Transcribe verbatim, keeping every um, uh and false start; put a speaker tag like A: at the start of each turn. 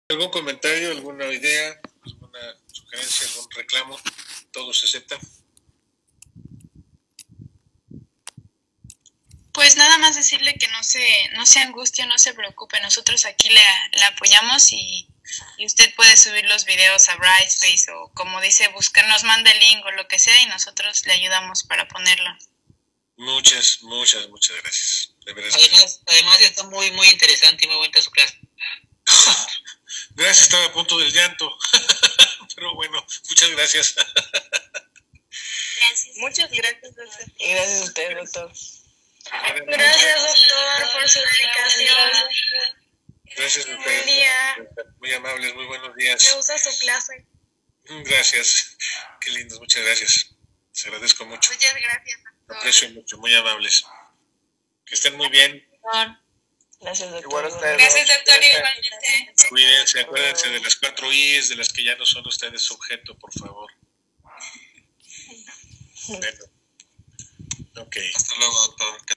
A: ¿Algún comentario, alguna idea, alguna sugerencia, algún reclamo? ¿Todo se acepta?
B: Pues nada más decirle que no se, no se angustie, no se preocupe. Nosotros aquí le, le apoyamos y, y usted puede subir los videos a Brightspace o como dice, buscar, nos manda el link o lo que sea y nosotros le ayudamos para ponerlo.
A: Muchas, muchas, muchas gracias. De verdad.
C: Además, además está muy, muy interesante y muy bonita su clase.
A: Gracias, estaba a punto del llanto. Pero bueno, muchas gracias.
B: Gracias. Muchas gracias, doctor.
D: Y gracias a usted, doctor.
B: Gracias, doctor, por su dedicación.
A: Gracias, doctor.
B: Buen día.
A: Muy amables, muy buenos días.
B: Me gusta su clase.
A: Gracias. Qué lindos, muchas gracias. Les agradezco mucho.
B: Muchas gracias, doctor.
A: Aprecio mucho, muy amables. Que estén muy bien.
D: Gracias, doctor.
E: Igual a ustedes.
B: Gracias, doctor, igualmente.
A: Cuídense, acuérdense de las cuatro I's, de las que ya no son ustedes sujeto, por favor. Bueno. Ok.
E: Hasta luego, doctor.